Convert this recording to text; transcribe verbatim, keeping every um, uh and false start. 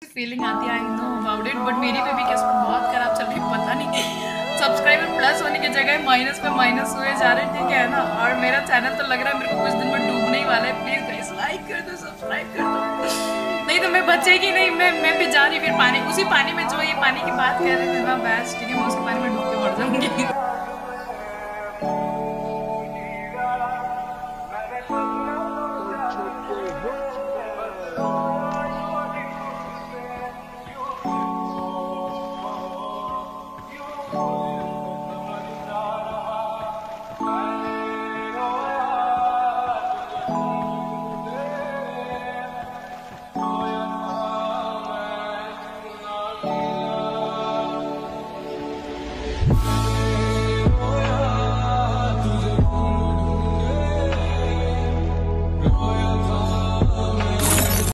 Feeling आती है, I know about it, but मेरी बेबी किस्मत बहुत खराब चल रही, पता नहीं सब्सक्राइबर प्लस होने की जगह माइनस पे माइनस हुए जा रहे हैं, ठीक है ना। और मेरा चैनल तो लग रहा है मेरे को कुछ दिन में डूबने ही वाला है। प्लीज गाइस लाइक कर दो, सब्सक्राइब कर दो, नहीं तो मैं बचेगी नहीं। मैं मैं भी जा रही फिर पानी, उसी पानी में जो ये पानी की बात कह रहे थे ना बैच, ठीक है, मैं उसी पानी में डूब के मर जाऊंगी।